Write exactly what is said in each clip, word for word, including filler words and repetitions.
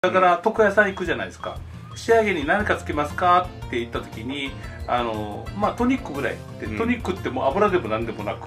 だから床屋さん行くじゃないですか。仕上げに何かつけますかって言った時に、あのまあトニックぐらいで、トニックってもう油でも何でもなく、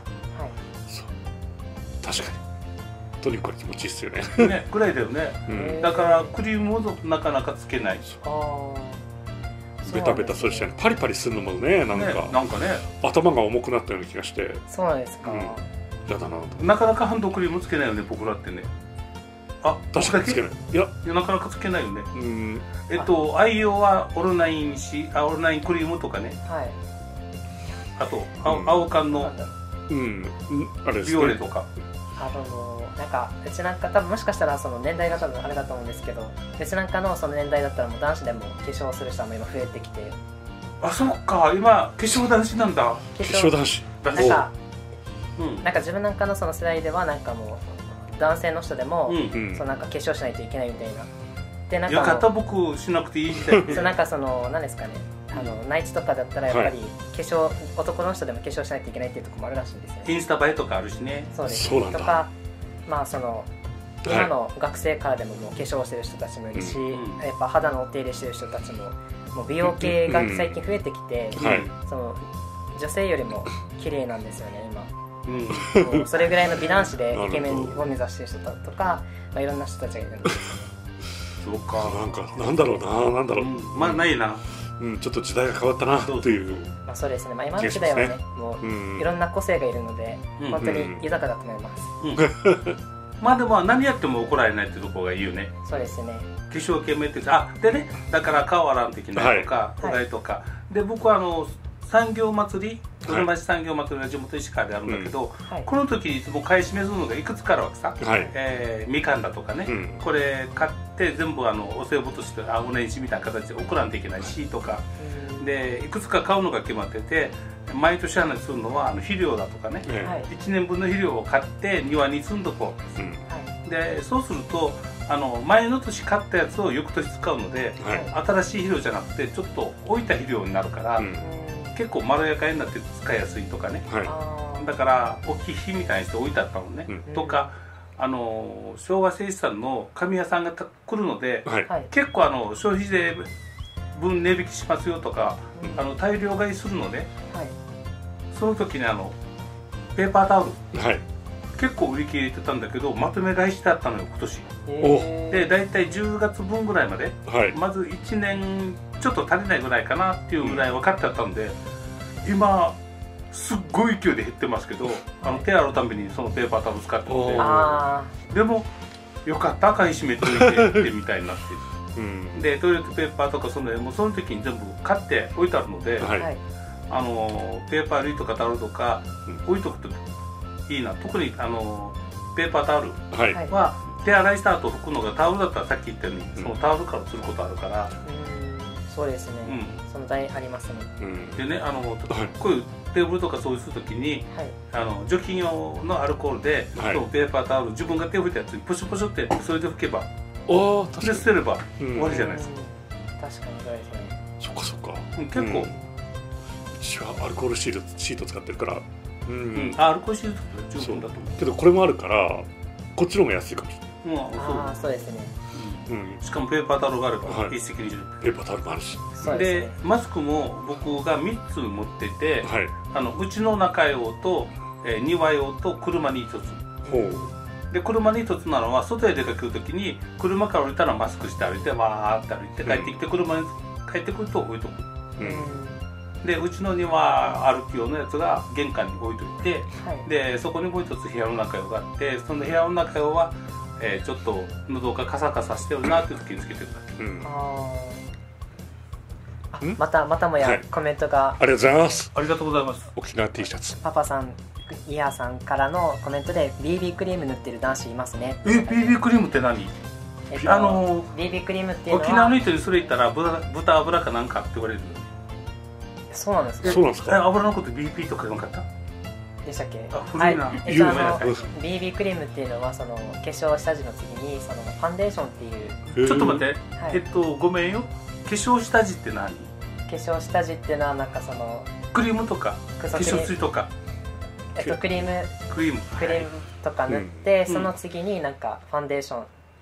確かにトニックは気持ちいいっすよね。 ねぐらいだよね。だからクリームもなかなかつけない。 ベタベタそうしたね。パリパリするのもね、なんかなんかね頭が重くなったような気がして。 そうなんですか。 嫌だな。 なかなかハンドクリームつけないよね、僕らってね。あ、 確かにつけない。いやなかなかつけないよね。えっと愛用はオロナインし、あオロナインクリームとかね。あと青缶のあれビオレとか。 あのなんかうちなんか多分もしかしたらその年代が多分あれだと思うんですけど、うちなんかのその年代だったらもう男子でも化粧する人も今増えてきて。 あ、そっか、今化粧男子なんだ。化粧男子。 なんかなんか自分なんかのその世代ではなんかもう男性の人でもそのなんか化粧しないといけないみたいな。 でなんかよかった僕しなくていいみたいな。 そうなんかその何ですかね。あの内地とかだったらやっぱり化粧、男の人でも化粧しないといけないっていうところもあるらしいんですよね。 インスタ映えとかあるしね。 そうですね。とかまあその今の学生からでももう化粧してる人たちもいるし、やっぱ肌のお手入れしてる人たちももう美容系が最近増えてきて、その女性よりも綺麗なんですよね今。うん、それぐらいの美男子でイケメンを目指してる人とか、まあいろんな人たちがいるんですよね。 そうか、なんかなんだろうな、なんだろう。 まあないな。 うん、ちょっと時代が変わったなという。 まあそうですね。まあ今の時代はね、もういろんな個性がいるので、本当に豊かだと思います。 まあでも何やっても怒られないってところがいいよね。 そうですね。 化粧系めってあでね、だから顔洗う的なとかお題とかで、僕はあの産業祭り、うるま市産業祭りが地元石川であるんだけど、この時いつも買い占めするのがいくつかあるわけさ。みかんだとかね、これ買って全部あのお歳暮としてお年始みたいな形で送らんといけないしとかで、いくつか買うのが決まってて、毎年話するのはあの肥料だとかね、いちねんぶんの肥料を買って庭に積んどこう。でそうするとあの前の年買ったやつを翌年使うので、新しい肥料じゃなくてちょっと置いた肥料になるから、結構まろやかになって使いやすいとかね、だから大きい火みたいにして置いてあったのね、とかあの昭和製紙さんの紙屋さんが来るので、結構あの消費税分値引きしますよとか、あの大量買いするので、その時にあのペーパータオル、結構売り切れてたんだけどまとめ買いしてあったのよ今年。で大体じゅうがつぶんぐらいまで、まずいちねんちょっと足りないぐらいかなっていうぐらい分かってあったんで、今すっごい勢いで減ってますけど、あの手洗うたびにそのペーパータオル使ってるので、でもよかった買い占めといてってみたいになってる。でトイレットペーパーとかそのもうその時に全部買って置いてあるので、あのペーパー類とかタオルとか置いとくといいな。特にあのペーパータオルは手洗いした後拭くのが、タオルだったらさっき言ったようにそのタオルからすることあるから。 そうですね、その代ありますね。 でね、あのこういうテーブルとかそうする時にあの除菌用のアルコールでペーパータオル自分が手を拭いたやつにポシュポシュってそれで拭けば、で捨てれば終わりじゃないですか。 確かにそうですね。 そっかそっか。 結構うちはアルコールシートシート使ってるから、 うん、アルコールシート十分だと思うけど、これもあるからこっちの方が安いかもしれない。 ああそうですね。 しかもペーパータオルがあれば一石二鳥。 ペーパータオルもあるし、 でマスクも僕がみっつ持ってて、あのうちの中用と庭用と車にひとつで、車にひとつなのは外へ出かけるときに車から降りたらマスクして歩いてわーって歩いて帰ってきて、車に帰ってくると置いとく。でうちの庭歩き用のやつが玄関に置いといて、でそこにもう一つ部屋の中用があって、その部屋の中用はえー、ちょっと喉がカサカサしてるなっていう時につけてるだけ。 あまたまたもやコメントが、 ありがとうございます。 ありがとうございます。 沖縄 T シャツパパさん、イヤーさんからのコメントで ビービー クリーム塗ってる男子いますね。 え ビービー クリームって何？ えっと、あの ビービー クリームっていうのは沖縄の人にそれ言ったら豚豚油かなんかって言われる。 そうなんですか。 そうなんですか。 油のこと ビーピー とか言わなかった？ でしたっけ？ あ、古いな。 えっとあの ビービー クリームっていうのはその化粧下地の次にそのファンデーションっていう。 ちょっと待って、えっとごめんよ。化粧下地って何？化粧下地っていうのはなんかそのクリームとか化粧水とか。 えっとクリームクリームクリームとか塗って、その次になんかファンデーション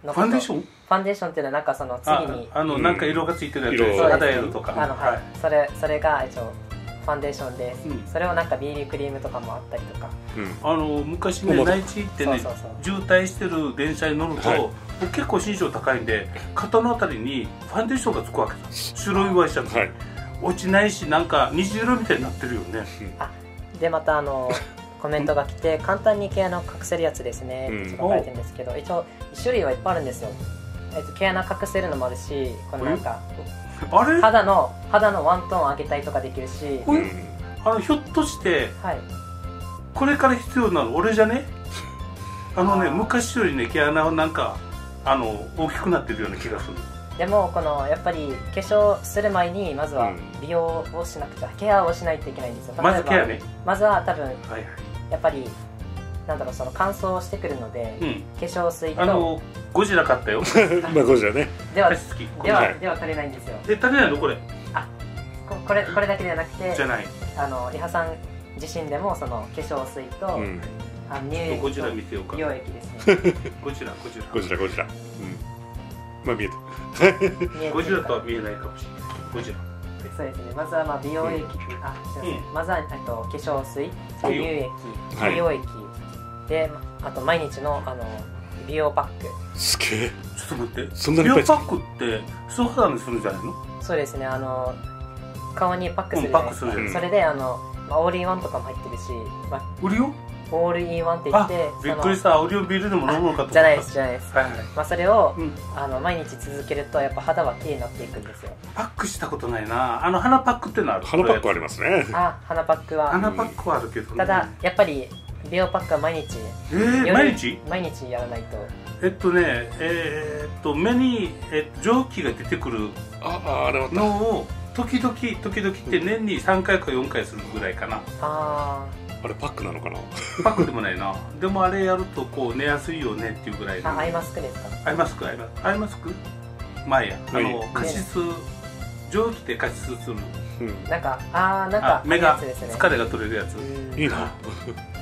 のファンデーションファンデーションっていうのはなんかその次にあのなんか色がついてるやつ、 うん肌色とか、 あの、はいはい、それそれが一応ファンデーションで、うん、それをなんか ビービー クリームとかもあったりとか、 うん、あの昔ね内地行ってね渋滞してる電車に乗ると、はい、結構身長高いんで肩のあたりにファンデーションがつくわけです。白いワイシャツ、はい、落ちないしなんか虹色みたいになってるよね。 あでまたあのコメントが来て簡単に毛穴を隠せるやつですねって書かれてるんですけど、一応種類はいっぱいあるんですよ。えっと、毛穴隠せるのもあるし、このなんかあれ肌の肌のワントーン上げたりとかできるし、 これあのひょっとして、はい、これから必要なの俺じゃね？あのね昔よりね毛穴はなんかあの大きくなってるような気がする。 でもこのやっぱり化粧する前にまずは美容をしなくちゃ、ケアをしないといけないんですよ。 まずケアね。 まずは多分、はいはい、やっぱりなんだろう、その乾燥してくるので、うん、化粧水とあのゴジラ買ったよ。 まあゴジラね。 では好きではでは足りないんですよ。 え足りないのこれ？ あここれこれだけではなくて、 じゃない。 あのリハさん自身でもその化粧水と、うん、あの乳液とゴジラ見せようか。 美容液ですね。 ゴジラゴジラゴジラゴジラ。うん。まあ見えた。 ゴジラとは見えないかもしれない。ゴジラ。 そうですね。まずはまあ美容液、うん、あすみません。うん、まずはえっと化粧水、乳液、美容液。で、あと毎日のあの美容パック。 すげえ。 ちょっと待って。そんなにいっぱい美容パックって素肌にするんじゃないの？そうですね。あの顔にパックするじゃないですか。うん、それであの、まあ、オールインワンとかも入ってるし、まあ、 オリオ？ オールインワンって言って、 びっくりした。オリオンビールでも飲むのかと思った。 じゃないですじゃないです。 はいはい。 まあそれを、うん、あの毎日続けるとやっぱ肌は綺麗になっていくんですよ。 パックしたことないな。あの鼻パックってのある？ 鼻パックありますね。 あ、鼻パックは。 鼻パックはあるけど、ね。 ただやっぱり美容パックは毎日。 えー、毎日？ 毎日やらないと。 えっとね、えー、っと目に、えー、蒸気が出てくるのを時々時々って年にさんかいかよんかいするぐらいかな。 ああれパックなのかな？ パックでもないな。でもあれやるとこう寝やすいよねっていうぐらいの。 あ、アイマスクですか？ アイマスクアイマスクアイマスク前やあの加湿蒸気で加湿する。 なんかああなんか目が疲れが取れるやつ。 いいな。